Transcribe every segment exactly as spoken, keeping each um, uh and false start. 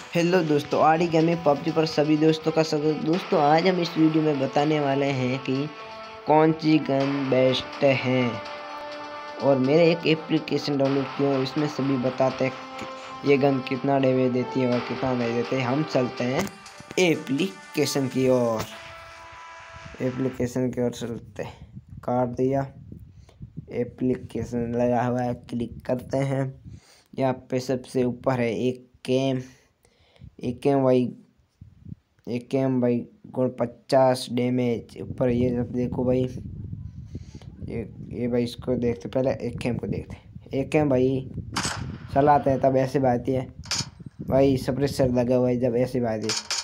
Hello दोस्तों, आड़ी gaming PUBG पर सभी दोस्तों का स्वागत। दोस्तों आज हम इस वीडियो में बताने वाले हैं कि कौन सी गन बेस्ट है और मेरे एक एप्लीकेशन डाउनलोड किया है, इसमें सभी बताते हैं कि ये गन कितना डैमेज देती है और कितना नहीं देती है। हम चलते हैं एप्लीकेशन की ओर एप्लीकेशन की ओर चलते हैं। काट दिया, एप्लीकेशन लगा हुआ है, क्लिक करते हैं। यहाँ पे सबसे ऊपर है एक गेम एक एम वाई एक एम भाई गुण पचास डैमेज ऊपर। ये जब देखो भाई, ये ये भाई इसको देखते, पहले एक एम को देखते। एक एम भाई चलाते हैं तब ऐसे बाती है भाई, सप्रेसर लगा हुआ है जब ऐसे बाती,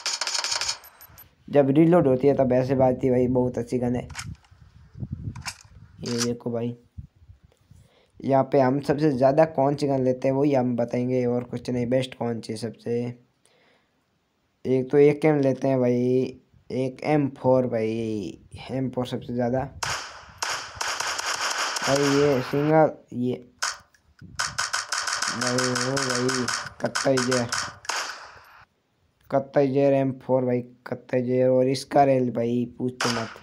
जब रीलोड होती है तब ऐसे बाती है भाई। बहुत अच्छी गन है ये देखो भाई। यहाँ पे हम सबसे ज़्यादा कौन सी गन लेते हैं वही हम बताएंगे और कुछ नहीं। बेस्ट कौन सी सबसे, एक तो एक एम लेते हैं भाई, एक एम फोर भाई। एम फोर सबसे ज़्यादा भाई। ये सिंगल ये भाई वो भाई कत्तई जेर कत्तई जेर एम फोर भाई, कत्तई जेर। और इसका रेल भाई पूछते मत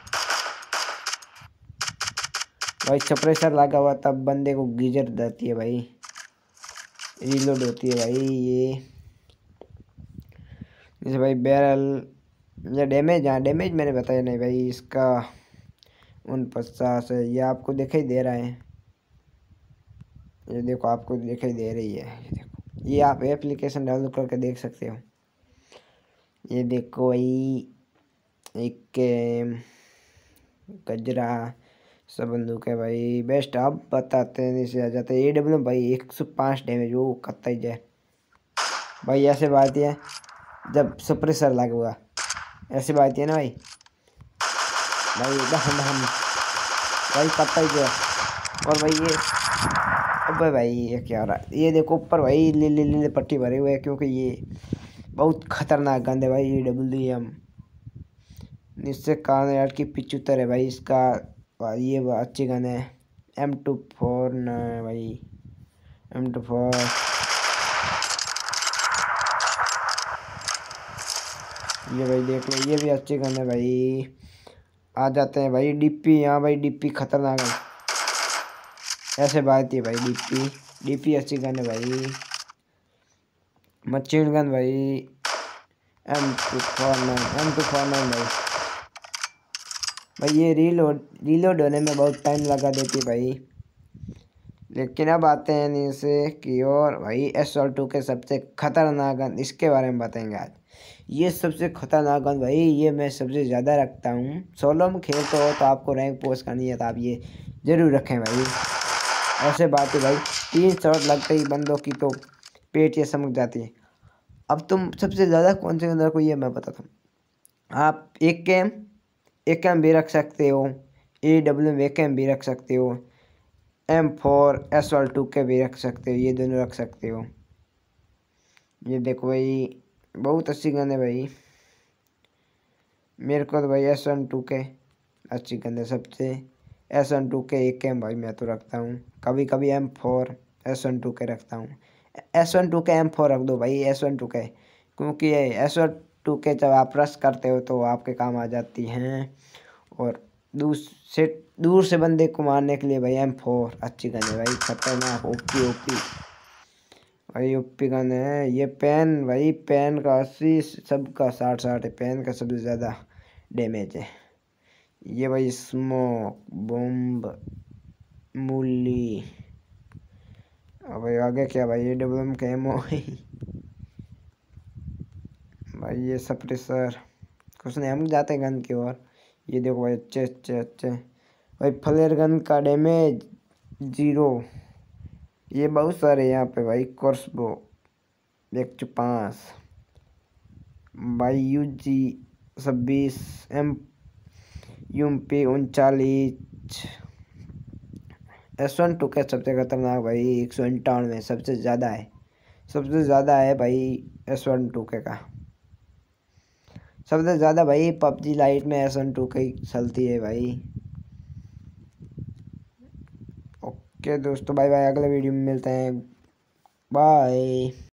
भाई, सप्रेसर लगा हुआ तब बंदे को गीजर देती है भाई, रीलोड होती है भाई। ये जैसे भाई बैरल या डैमेज, हाँ डैमेज मैंने बताया नहीं भाई। इसका उन पचास है, ये आपको दिखाई दे रहा है, ये देखो आपको दिखाई दे रही है। ये देखो, ये आप एप्लीकेशन डाउनलोड करके देख सकते हो। ये देखो भाई, एक गजरा सब बंदूक है भाई। बेस्ट आप बताते हैं, नीचे आ जाते हैं। ए डब्ल्यू भाई एक सौ पाँच डैमेज, वो कत्ता जाए भाई। ऐसे बात है जब सप्रेसर लगा हुआ, ऐसी बात है ना भाई। भाई दहन दहन भाई कत्ता जाए। और भाई ये अबे भाई ये क्या हो रहा है, ये देखो ऊपर भाई लीले लीले पट्टी भरे हुए हैं, क्योंकि ये बहुत खतरनाक गंद है भाई। ये डब्ल्यू एम इससे कान यार की पिचुतर है भाई इसका। ये अच्छी गन है। एम टू फोर न भाई, एम टू फोर ये भाई देख लो, ये भी अच्छी गन है भाई। आ जाते हैं भाई डीपी। यहाँ भाई डीपी खतरनाक है, ऐसे बात है भाई। डीपी डीपी अच्छी गन है भाई। मशीन गन भाई, M two four nine M two four nine भाई। भाई ये रीलोड रीलोड होने में बहुत टाइम लगा देती है भाई। लेकिन अब आते हैं नीचे की ओर भाई। एस एल टू के सबसे खतरनाक गन, इसके बारे में बताएंगे आज। ये सबसे खतरनाक गन भाई, ये मैं सबसे ज़्यादा रखता हूँ। सोलो में खेलते हो तो आपको रैंक पोस्ट करनी है तो आप ये ज़रूर रखें भाई। ऐसे बात है भाई, तीन शॉट लगते ही बंदों की तो पेट ये समझ जाती है। अब तुम सबसे ज़्यादा कौन से गन को, ये मैं बताता हूँ। आप एक कैम एक कैम भी रख सकते हो, ए डब्ल्यू एक कैम भी रख सकते हो, M four S L two के भी रख सकते हो, ये दोनों रख सकते हो। ये देखो भाई बहुत अच्छी गन है भाई। मेरे को तो भाई एस वन टू के अच्छी गन है सबसे। एस वन टू के एक कैम भाई मैं तो रखता हूँ। कभी कभी M four S one two K रखता हूँ। S one two K M four रख दो भाई, एस वन टू के, क्योंकि एस वन टू के जब आप रश करते हो तो आपके काम आ जाती हैं। और दूर से दूर से बंदे को मारने के लिए भाई एम फोर अच्छी गन है भाई, खतरनाक ओपी ओपी भाई, ओपी गन है। ये पेन भाई, पेन का अस्सी, सबका साठ साठ है। पेन का सबसे ज़्यादा डैमेज है। ये भाई स्मोक बॉम्ब मूली। अब भाई आगे क्या भाई, ये डब्ल्यू एम के एमओ भाई। ये सप्रेसर कुछ नहीं, हम जाते हैं गन की ओर। ये देखो भाई अच्छे अच्छे अच्छे भाई। फ्लेयर गन का डैमेज जीरो, ये बहुत सारे यहाँ पे भाई। क्रॉसबो एक सौ पाँच भाई, यू जी छब्बीस, एम यूम पी उनचालीस। एस वन टू के सबसे खतरनाक भाई, एक सौ अंठानवे सबसे ज़्यादा है, सबसे ज़्यादा है भाई एस वन टू के का। सबसे ज़्यादा भाई पबजी लाइट में एस वन टू के चलती है भाई। ओके दोस्तों, बाय बाय, अगले वीडियो में मिलते हैं, बाय।